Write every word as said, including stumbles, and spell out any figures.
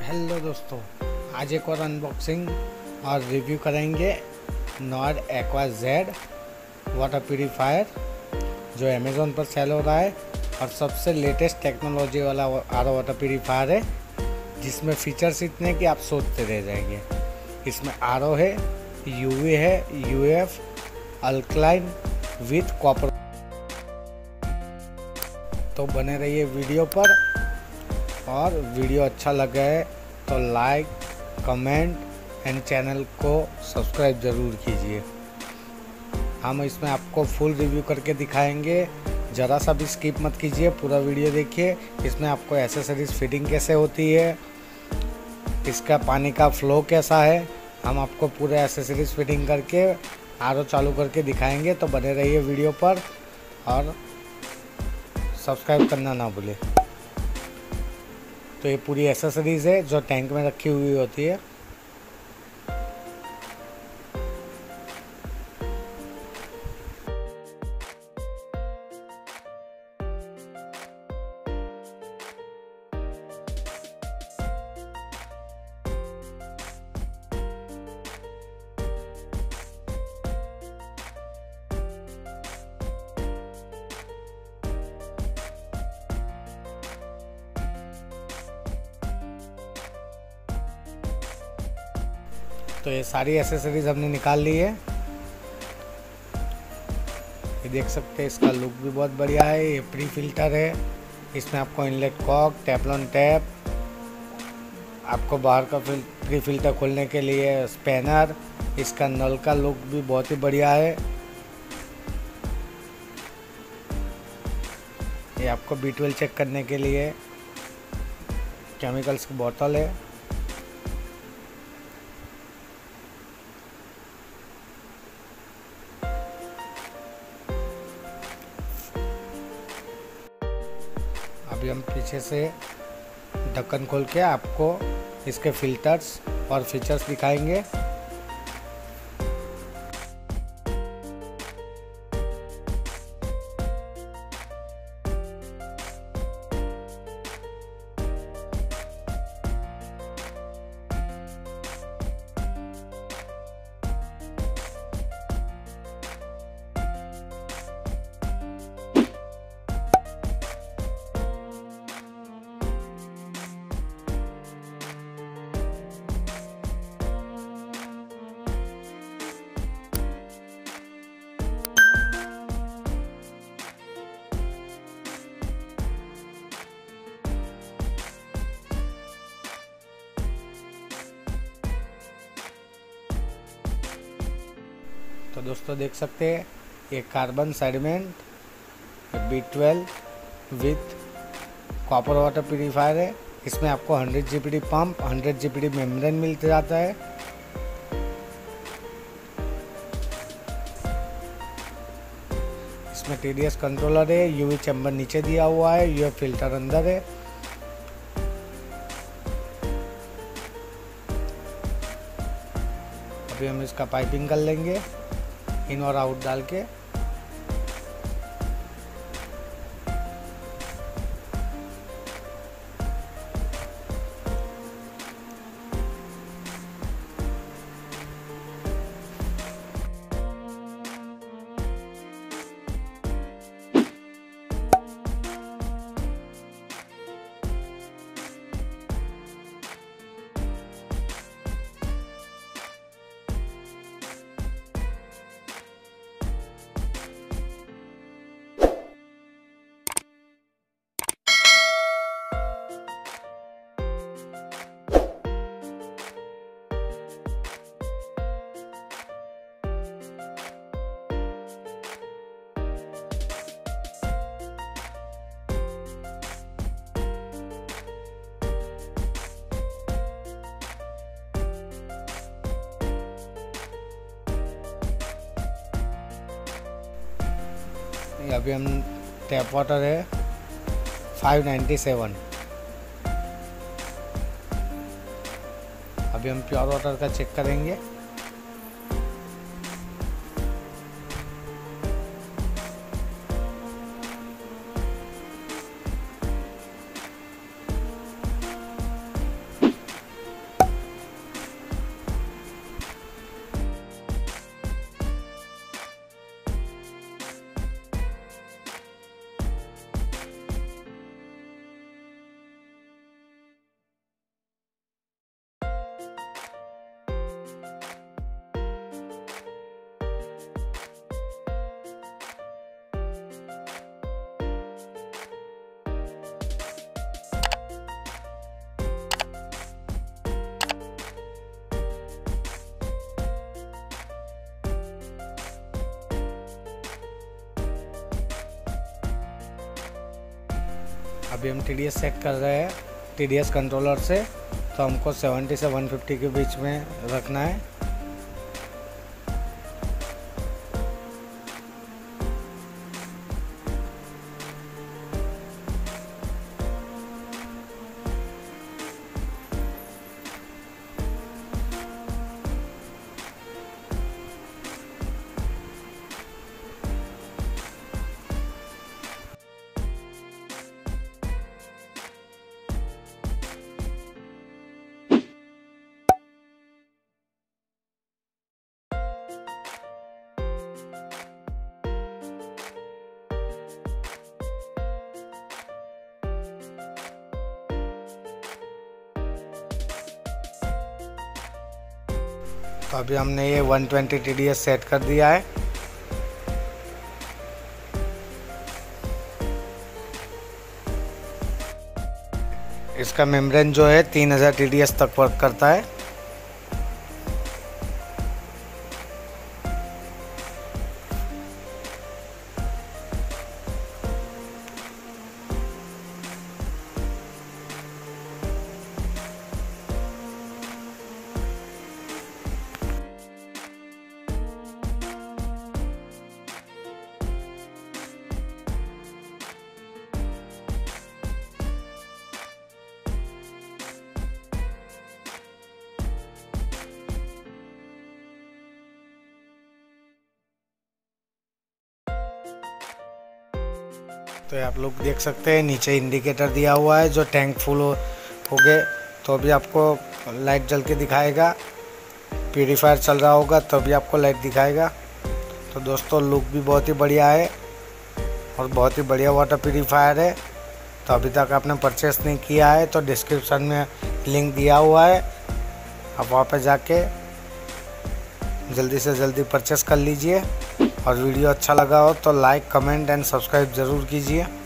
Hello दोस्तों, आज एक और अनबॉक्सिंग और रिव्यू करेंगे Nord Aqua Z water purifier जो अमेज़ोन पर सेल हो रहा है और सबसे लेटेस्ट टेक्नोलॉजी वाला आर ओ वाटर प्यूरीफायर है, जिसमें फीचर्स इतने कि आप सोचते रह जाएंगे। इसमें आर ओ है, यूवी है, यूएफ, अल्कलाइन विथ कॉपर। तो बने रहिए वीडियो पर, और वीडियो अच्छा लगा है तो लाइक, कमेंट एंड चैनल को सब्सक्राइब ज़रूर कीजिए। हम इसमें आपको फुल रिव्यू करके दिखाएंगे, ज़रा सा भी स्किप मत कीजिए, पूरा वीडियो देखिए। इसमें आपको एसेसरीज फिटिंग कैसे होती है, इसका पानी का फ्लो कैसा है, हम आपको पूरे एसेसरीज फिटिंग करके आर ओ चालू करके दिखाएंगे। तो बने रहिए वीडियो पर और सब्सक्राइब करना ना भूलें। तो ये पूरी एसेसरीज़ है जो टैंक में रखी हुई होती है। तो ये सारी एसेसरीज हमने निकाल ली है। ये देख सकते हैं, इसका लुक भी बहुत बढ़िया है। ये प्री फिल्टर है, इसमें आपको इनलेट कॉक, टेफलॉन टैप, आपको बाहर का प्री फिल्टर खोलने के लिए स्पैनर। इसका नल का लुक भी बहुत ही बढ़िया है। ये आपको बी ट्वेल्व चेक करने के लिए केमिकल्स की बोतल है। अभी हम पीछे से ढक्कन खोल के आपको इसके फिल्टर्स और फीचर्स दिखाएंगे। तो दोस्तों देख सकते हैं, ये carbon sediment B twelve with copper water purifier है। इसमें आपको hundred G P D pump, hundred G P D membrane मिल जाता है। इसमें टी डी एस कंट्रोलर है, यूवी चैम्बर नीचे दिया हुआ है, यूएफ फिल्टर अंदर है। अभी हम इसका पाइपिंग कर लेंगे इन और आउट डाल के। अभी हम टैप वाटर है फाइव नाइन्टी सेवन। अभी हम प्योर वाटर का चेक करेंगे। अभी हम टी डी एस सेट कर रहे हैं टी डी एस कंट्रोलर से, तो हमको सेवेंटी से वन फिफ्टी के बीच में रखना है। तो अभी हमने ये one twenty T D S set कर दिया है। इसका मेम्ब्रेन जो है तीन हज़ार टी डी एस तक वर्क करता है। तो आप लोग देख सकते हैं नीचे इंडिकेटर दिया हुआ है, जो टैंक फुल हो, हो गए तो अभी आपको लाइट जल के दिखाएगा। प्यूरीफायर चल रहा होगा तो भी आपको लाइट दिखाएगा। तो दोस्तों लुक भी बहुत ही बढ़िया है और बहुत ही बढ़िया वाटर प्यूरीफायर है। तो अभी तक आपने परचेस नहीं किया है तो डिस्क्रिप्शन में लिंक दिया हुआ है, आप वहाँ पर जाके जल्दी से जल्दी परचेस कर लीजिए। और वीडियो अच्छा लगा हो तो लाइक कमेंट एंड सब्सक्राइब ज़रूर कीजिए।